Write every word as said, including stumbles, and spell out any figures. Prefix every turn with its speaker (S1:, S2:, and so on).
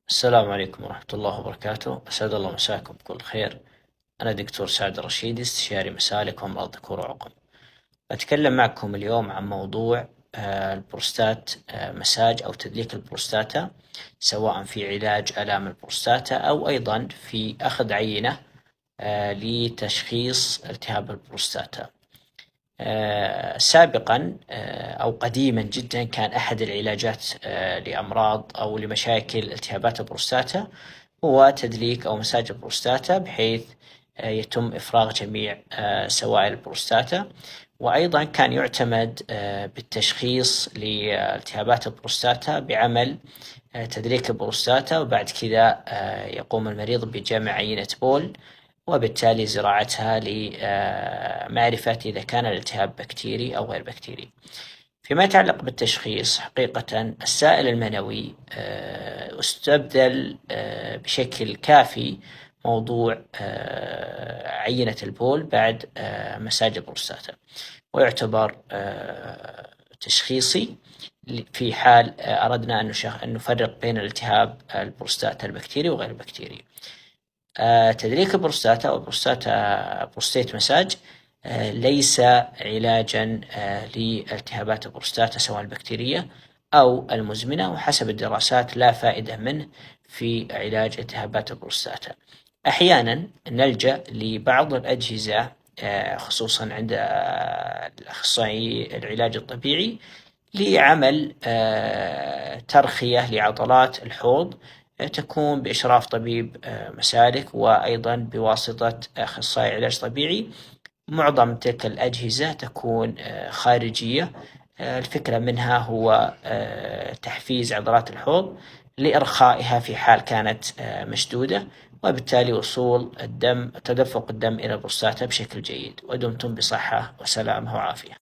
S1: السلام عليكم ورحمة الله وبركاته، أسعد الله مساكم بكل خير. أنا دكتور سعد الرشيدي، استشاري مسالك وأمراض ذكور وعقم. أتكلم معكم اليوم عن موضوع آه، البروستات، آه، مساج أو تدليك البروستاتا، سواء في علاج آلام البروستاتا أو أيضا في أخذ عينة آه، لتشخيص التهاب البروستاتا. آه، سابقا آه، أو قديما جدا كان أحد العلاجات آه، لأمراض أو لمشاكل التهابات البروستاتا هو تدليك أو مساج البروستاتا، بحيث آه، يتم إفراغ جميع آه، سوائل البروستاتا. وأيضا كان يعتمد آه، بالتشخيص لالتهابات البروستاتا بعمل آه، تدليك البروستاتا، وبعد كذا آه، يقوم المريض بجمع عينة بول وبالتالي زراعتها لمعرفة إذا كان الالتهاب بكتيري أو غير بكتيري. فيما يتعلق بالتشخيص، حقيقة السائل المنوي آه، استبدل آه، بشكل كافي موضوع آه، عينة البول بعد آه، مساج البروستاتا، ويعتبر آه، تشخيصي في حال آه، أردنا أن أن نفرق بين الالتهاب البروستاتا البكتيري وغير البكتيري. آه، تدليك البروستاتا أو بروستاتا بروستيت مساج آه، ليس علاجا آه، لالتهابات البروستاتا سواء البكتيرية أو المزمنة، وحسب الدراسات لا فائدة منه في علاج التهابات البروستاتا. أحيانا نلجأ لبعض الأجهزة آه، خصوصا عند آه، الأخصائي العلاج الطبيعي لعمل آه، ترخية لعضلات الحوض، آه، تكون بإشراف طبيب آه، مسالك وأيضا بواسطة أخصائي علاج طبيعي. معظم تلك الأجهزة تكون آه، خارجية. آه، الفكرة منها هو آه، تحفيز عضلات الحوض لإرخائها في حال كانت آه، مشدودة، وبالتالي وصول الدم تدفق الدم إلى البروستاتا بشكل جيد. ودمتم بصحة وسلامة وعافية.